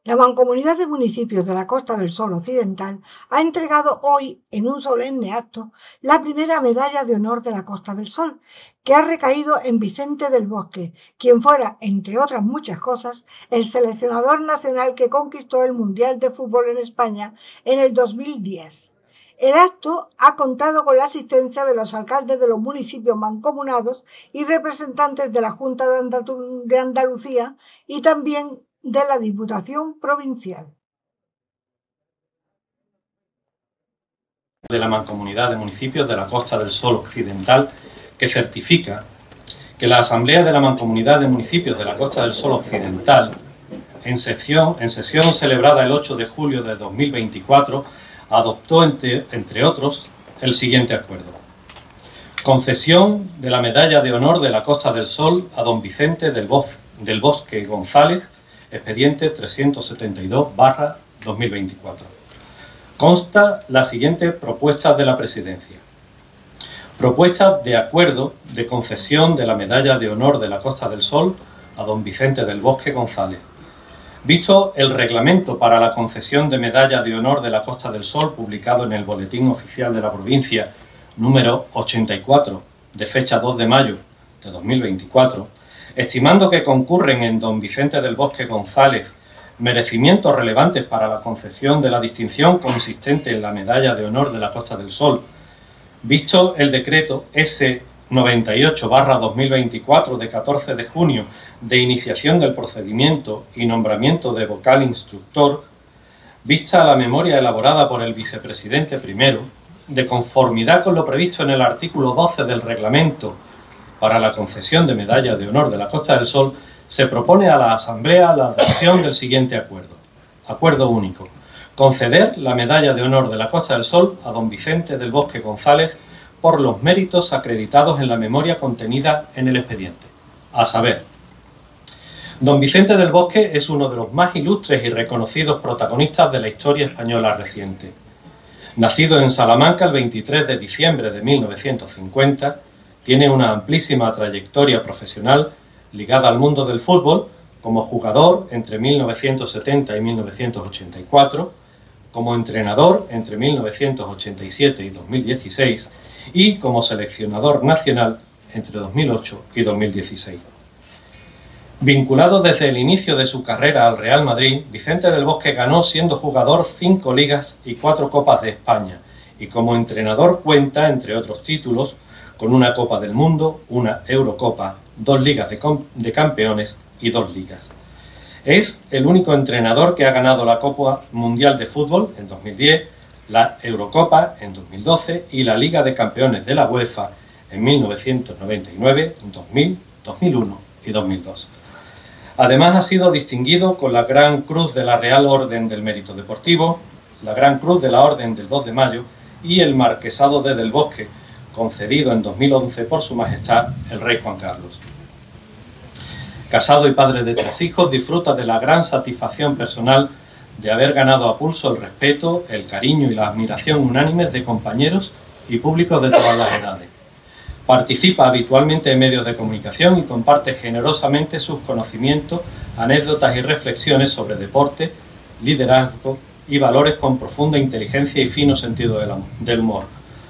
La Mancomunidad de Municipios de la Costa del Sol Occidental ha entregado hoy, en un solemne acto, la primera medalla de honor de la Costa del Sol, que ha recaído en Vicente del Bosque, quien fuera, entre otras muchas cosas, el seleccionador nacional que conquistó el Mundial de Fútbol en España en el 2010. El acto ha contado con la asistencia de los alcaldes de los municipios mancomunados y representantes de la Junta de Andalucía y también de la Diputación Provincial. De la Mancomunidad de Municipios de la Costa del Sol Occidental, que certifica que la Asamblea de la Mancomunidad de Municipios de la Costa del Sol Occidental, en sesión celebrada el 8 de julio de 2024, adoptó, entre otros, el siguiente acuerdo. Concesión de la Medalla de Honor de la Costa del Sol a don Vicente del Bosque González, expediente 372/2024. Consta la siguiente propuesta de la Presidencia. Propuesta de acuerdo de concesión de la Medalla de Honor de la Costa del Sol a don Vicente del Bosque González. Visto el reglamento para la concesión de Medalla de Honor de la Costa del Sol, publicado en el Boletín Oficial de la Provincia, número 84, de fecha 2 de mayo de 2024, estimando que concurren en don Vicente del Bosque González merecimientos relevantes para la concesión de la distinción consistente en la Medalla de Honor de la Costa del Sol, visto el decreto S98/2024 de 14 de junio de iniciación del procedimiento y nombramiento de vocal instructor, vista la memoria elaborada por el vicepresidente primero, de conformidad con lo previsto en el artículo 12 del reglamento para la concesión de Medalla de Honor de la Costa del Sol, se propone a la Asamblea la adopción del siguiente acuerdo. Acuerdo único. Conceder la Medalla de Honor de la Costa del Sol a don Vicente del Bosque González por los méritos acreditados en la memoria contenida en el expediente. A saber, don Vicente del Bosque es uno de los más ilustres y reconocidos protagonistas de la historia española reciente. Nacido en Salamanca el 23 de diciembre de 1950, tiene una amplísima trayectoria profesional ligada al mundo del fútbol, como jugador entre 1970 y 1984, como entrenador entre 1987 y 2016 y como seleccionador nacional entre 2008 y 2016. Vinculado desde el inicio de su carrera al Real Madrid, Vicente del Bosque ganó siendo jugador 5 ligas y 4 copas de España y como entrenador cuenta, entre otros títulos, con una Copa del Mundo, una Eurocopa, 2 ligas de campeones y 2 ligas. Es el único entrenador que ha ganado la Copa Mundial de Fútbol en 2010, la Eurocopa en 2012 y la Liga de Campeones de la UEFA en 1999, 2000, 2001 y 2002. Además ha sido distinguido con la Gran Cruz de la Real Orden del Mérito Deportivo, la Gran Cruz de la Orden del 2 de Mayo y el Marquesado de Del Bosque, concedido en 2011 por Su Majestad el Rey Juan Carlos. Casado y padre de 3 hijos, disfruta de la gran satisfacción personal de haber ganado a pulso el respeto, el cariño y la admiración unánimes de compañeros y públicos de todas las edades. Participa habitualmente en medios de comunicación y comparte generosamente sus conocimientos, anécdotas y reflexiones sobre deporte, liderazgo y valores con profunda inteligencia y fino sentido del humor.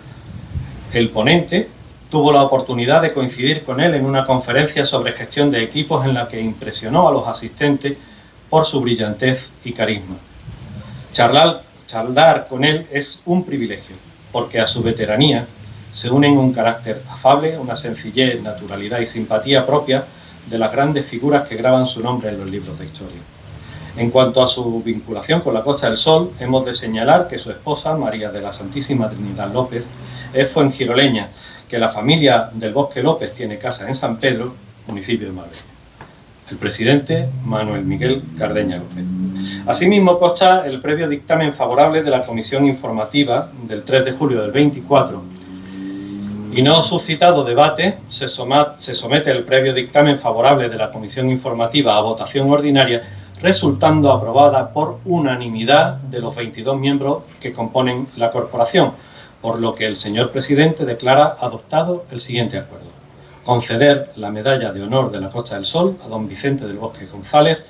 El ponente tuvo la oportunidad de coincidir con él en una conferencia sobre gestión de equipos en la que impresionó a los asistentes por su brillantez y carisma. Charlar con él es un privilegio, porque a su veteranía se unen un carácter afable, una sencillez, naturalidad y simpatía propia de las grandes figuras que graban su nombre en los libros de historia. En cuanto a su vinculación con la Costa del Sol, hemos de señalar que su esposa, María de la Santísima Trinidad López, es fuengiroleña, que la familia del Bosque López tiene casa en San Pedro, municipio de Marbella. El presidente, Manuel Miguel Cardeña López. Asimismo, consta el previo dictamen favorable de la Comisión Informativa del 3 de julio del 24. Y no suscitado debate, se somete el previo dictamen favorable de la Comisión Informativa a votación ordinaria, resultando aprobada por unanimidad de los 22 miembros que componen la corporación, por lo que el señor presidente declara adoptado el siguiente acuerdo. Conceder la Medalla de Honor de la Costa del Sol a don Vicente del Bosque González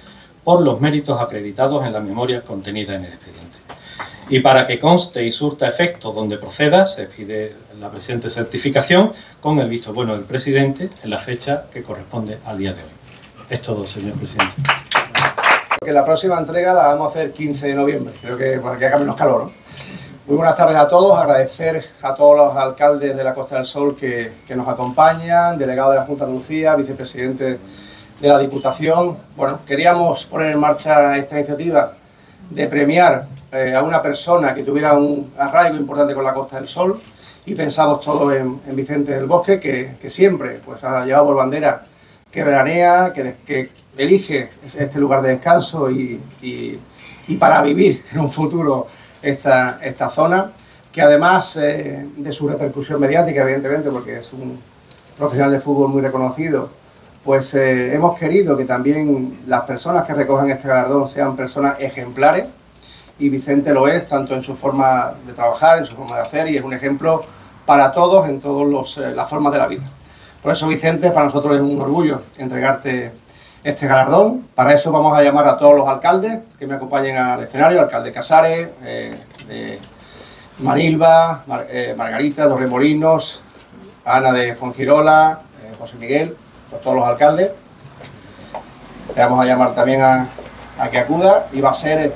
por los méritos acreditados en la memoria contenida en el expediente. Y para que conste y surta efecto donde proceda, se pide la presente certificación con el visto bueno del presidente en la fecha que corresponde al día de hoy. Es todo, señor presidente. Que la próxima entrega la vamos a hacer 15 de noviembre, creo que para que haga menos calor, ¿no? Muy buenas tardes a todos, agradecer a todos los alcaldes de la Costa del Sol que nos acompañan, delegado de la Junta de Andalucía, vicepresidente de la Diputación. Bueno, queríamos poner en marcha esta iniciativa de premiar a una persona que tuviera un arraigo importante con la Costa del Sol, y pensamos todos en Vicente del Bosque, que siempre pues, ha llevado por bandera que veranea, que elige este lugar de descanso y para vivir en un futuro esta zona, que además de su repercusión mediática, evidentemente, porque es un profesional de fútbol muy reconocido, pues hemos querido que también las personas que recojan este galardón sean personas ejemplares, y Vicente lo es, tanto en su forma de trabajar, en su forma de hacer, y es un ejemplo para todos en todas las formas de la vida. Por eso, Vicente, para nosotros es un orgullo entregarte este galardón. Para eso vamos a llamar a todos los alcaldes que me acompañen al escenario: alcalde Casares, de Manilva, Margarita, Torremolinos, Ana de Fuengirola, José Miguel, pues todos los alcaldes. Te vamos a llamar también a que acuda, y va a ser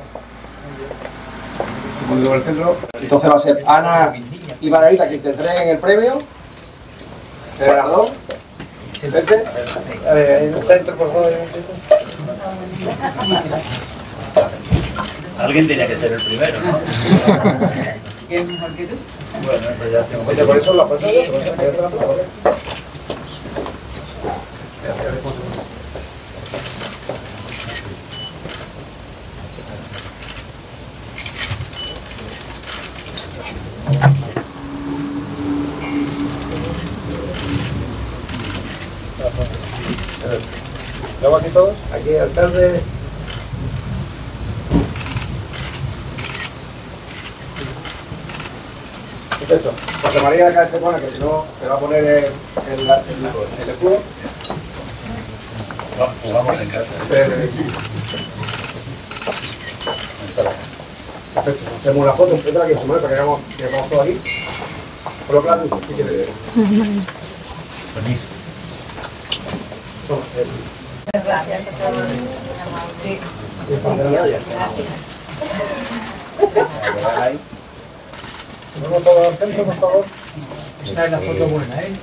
el centro. Entonces va a ser Ana y Margarita quien te entreguen el premio, el galardón. Vente. A ver, en el centro, por favor. Alguien tenía que ser el primero, ¿no? ¿Quién es mejor que tú? Bueno, eso ya tengo. Oye, por eso la cosa es ¿Estamos aquí todos? Aquí, alcalde. Perfecto. José María, acá te pone, que si no te va a poner el escudo. No, jugamos en casa. Perfecto. Hacemos una foto, entra aquí, José María, para que hagamos todo aquí. Colócala tú, si quieres. Buenísimo. Gracias. Sí. Gracias. Vamos todos al centro, por favor. Esta es la foto buena, ¿eh?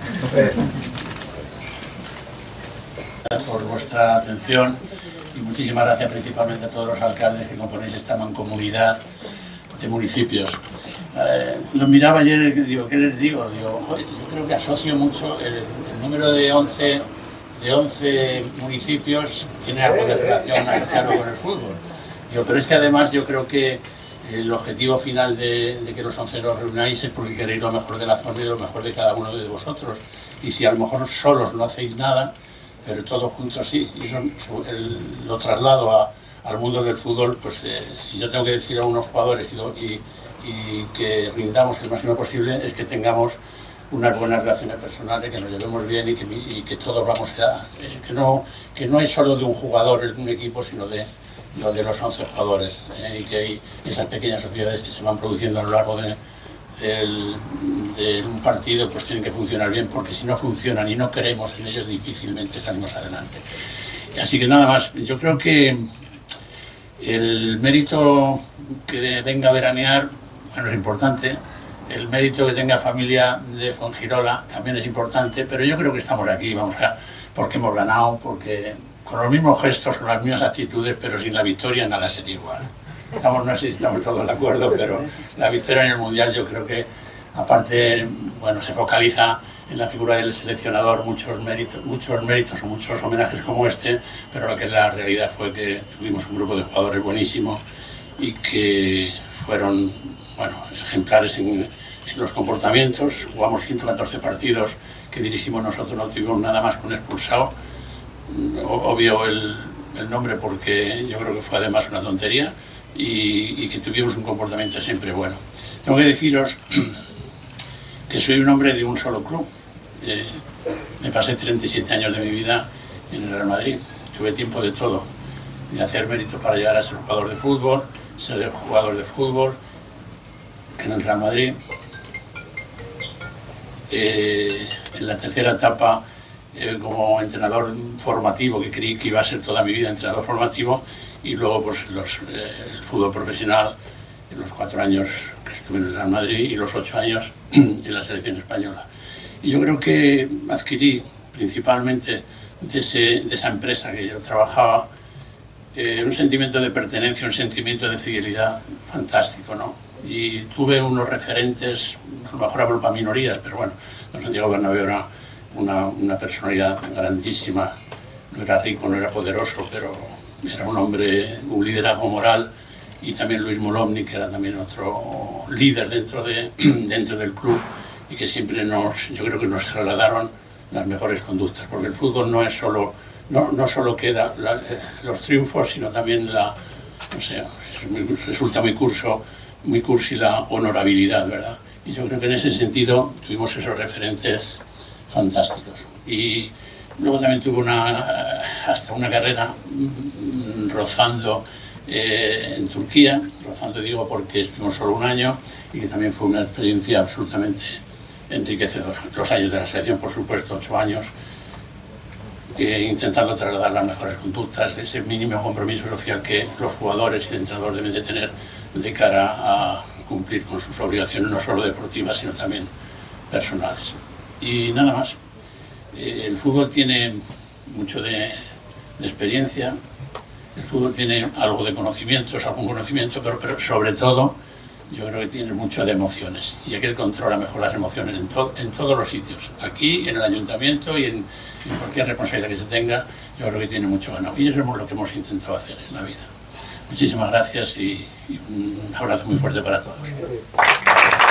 Por vuestra atención, y muchísimas gracias principalmente a todos los alcaldes que componéis esta mancomunidad de municipios. Lo miraba ayer y digo, ¿qué les digo? Digo, joder, yo creo que asocio mucho el número de 11 municipios, tiene algo de relación asociado con el fútbol. Digo, pero es que además yo creo que el objetivo final de que los 11 los reunáis es porque queréis lo mejor de la zona y lo mejor de cada uno de vosotros. Y si a lo mejor solos no hacéis nada, pero todos juntos sí, y eso lo traslado al mundo del fútbol, pues si yo tengo que decir a unos jugadores y que rindamos el máximo posible, es que tengamos unas buenas relaciones personales, que nos llevemos bien y que todos vamos a... que no es solo de un jugador un equipo, sino de los 11 jugadores, y que hay esas pequeñas sociedades que se van produciendo a lo largo de un partido, pues tienen que funcionar bien, porque si no funcionan y no creemos en ellos, difícilmente salimos adelante. Así que nada más, yo creo que el mérito que venga a veranear, bueno, es importante. El mérito que tenga familia de Fuengirola también es importante, pero yo creo que estamos aquí, porque hemos ganado, porque con los mismos gestos, con las mismas actitudes, pero sin la victoria nada sería igual. No sé si estamos todos de acuerdo, pero la victoria en el Mundial yo creo que, aparte, bueno, se focaliza en la figura del seleccionador muchos méritos o muchos homenajes como este, pero lo que es la realidad fue que tuvimos un grupo de jugadores buenísimo y que fueron, bueno, ejemplares en los comportamientos. Jugamos 114 partidos que dirigimos nosotros, no tuvimos nada más que un expulsado. Obvio el nombre porque yo creo que fue además una tontería, y que tuvimos un comportamiento siempre bueno. Tengo que deciros que soy un hombre de un solo club. Me pasé 37 años de mi vida en el Real Madrid, tuve tiempo de todo. de hacer mérito para llegar a ser jugador de fútbol, ser jugador de fútbol, que en el Real Madrid. En la tercera etapa, como entrenador formativo, que creí que iba a ser toda mi vida entrenador formativo, y luego pues el fútbol profesional, en los 4 años que estuve en el Real Madrid y los 8 años en la selección española. Y yo creo que adquirí principalmente de esa empresa que yo trabajaba un sentimiento de pertenencia, un sentimiento de fidelidad fantástico, ¿no? Y tuve unos referentes, a lo mejor hablo para minorías, pero bueno, don Santiago Bernabéu era una personalidad grandísima, no era rico, no era poderoso, pero era un hombre, un liderazgo moral, y también Luis Molomni, que era también otro líder dentro del club, y que siempre yo creo que nos trasladaron las mejores conductas, porque el fútbol no es solo, no solo queda los triunfos, sino también resulta muy cursi la honorabilidad, ¿verdad? Y yo creo que en ese sentido tuvimos esos referentes fantásticos. Y luego también tuve hasta una carrera rozando en Turquía, rozando digo porque estuvimos solo un año, y que también fue una experiencia absolutamente enriquecedora. Los años de la selección, por supuesto, 8 años, intentando trasladar las mejores conductas, ese mínimo compromiso social que los jugadores y el entrenador deben de tener de cara a cumplir con sus obligaciones, no solo deportivas, sino también personales. Y nada más. El fútbol tiene mucho de experiencia, el fútbol tiene algo de conocimientos, algún conocimiento, pero sobre todo yo creo que tiene mucho de emociones, y aquel controla mejor las emociones en todos los sitios, aquí, en el ayuntamiento y en cualquier responsabilidad que se tenga, yo creo que tiene mucho ganado, y eso es lo que hemos intentado hacer en la vida. Muchísimas gracias y un abrazo muy fuerte para todos.